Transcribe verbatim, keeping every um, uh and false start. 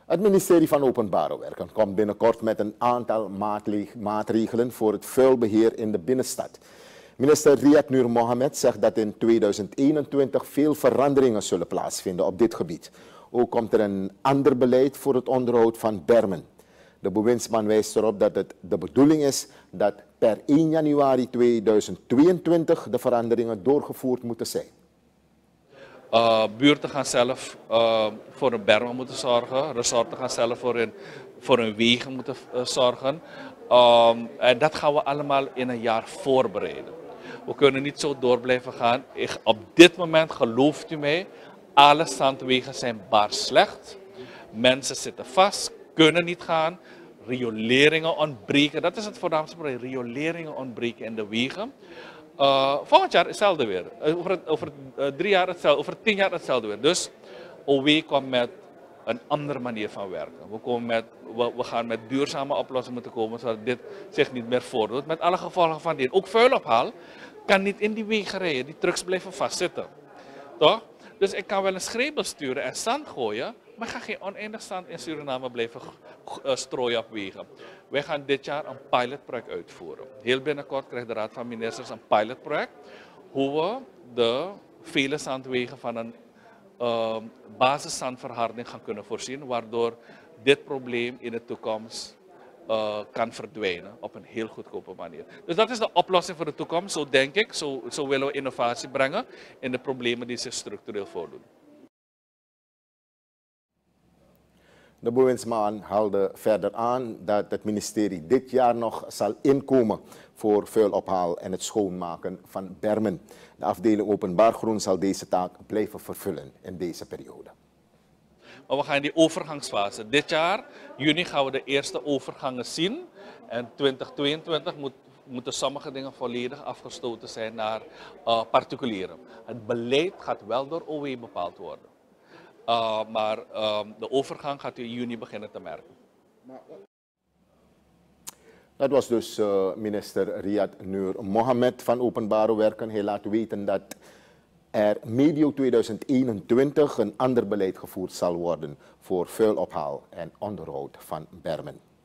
Het ministerie van Openbare Werken komt binnenkort met een aantal maatregelen voor het vuilbeheer in de binnenstad. Minister Riyad Nur Mohammed zegt dat in tweeduizend eenentwintig veel veranderingen zullen plaatsvinden op dit gebied. Ook komt er een ander beleid voor het onderhoud van bermen. De bewindsman wijst erop dat het de bedoeling is dat per één januari tweeduizend tweeëntwintig de veranderingen doorgevoerd moeten zijn. Uh, buurten gaan zelf uh, voor een bermen moeten zorgen. Resorten gaan zelf voor hun, voor hun wegen moeten uh, zorgen. Um, en dat gaan we allemaal in een jaar voorbereiden. We kunnen niet zo door blijven gaan. Ik, op dit moment, gelooft u mij, alle zandwegen zijn bar slecht. Mensen zitten vast, kunnen niet gaan. Rioleringen ontbreken. Dat is het voornaamste probleem. Rioleringen ontbreken in de wegen. Uh, volgend jaar hetzelfde weer. Uh, over over uh, drie jaar hetzelfde. Over tien jaar hetzelfde weer. Dus O W komt met een andere manier van werken. We, komen met, we, we gaan met duurzame oplossingen moeten komen zodat dit zich niet meer voordoet. Met alle gevolgen van dit. Ook vuilophaal kan niet in die wegen rijden. Die trucks blijven vastzitten. Toch? Dus ik kan wel een schreeuwbel sturen en zand gooien. Maar ik ga geen oneindig zand in Suriname blijven uh, strooien op wegen. Wij gaan dit jaar een pilotproject uitvoeren. Heel binnenkort krijgt de Raad van Ministers een pilotproject. Hoe we de vele zandwegen van een uh, basiszandverharding gaan kunnen voorzien. Waardoor dit probleem in de toekomst uh, kan verdwijnen op een heel goedkope manier. Dus dat is de oplossing voor de toekomst. Zo denk ik. Zo, zo willen we innovatie brengen in de problemen die zich structureel voordoen. De bewindsman haalde verder aan dat het ministerie dit jaar nog zal inkomen voor vuilophaal en het schoonmaken van bermen. De afdeling Openbaar Groen zal deze taak blijven vervullen in deze periode. Maar we gaan in die overgangsfase. Dit jaar, juni, gaan we de eerste overgangen zien. En twintig tweeëntwintig moet, moeten sommige dingen volledig afgestoten zijn naar uh, particulieren. Het beleid gaat wel door O W bepaald worden. Uh, maar uh, de overgang gaat u in juni beginnen te merken. Dat was dus uh, minister Riyad Nur Mohammed van Openbare Werken. Hij laat weten dat er medio tweeduizend eenentwintig een ander beleid gevoerd zal worden voor vuilophaal en onderhoud van bermen.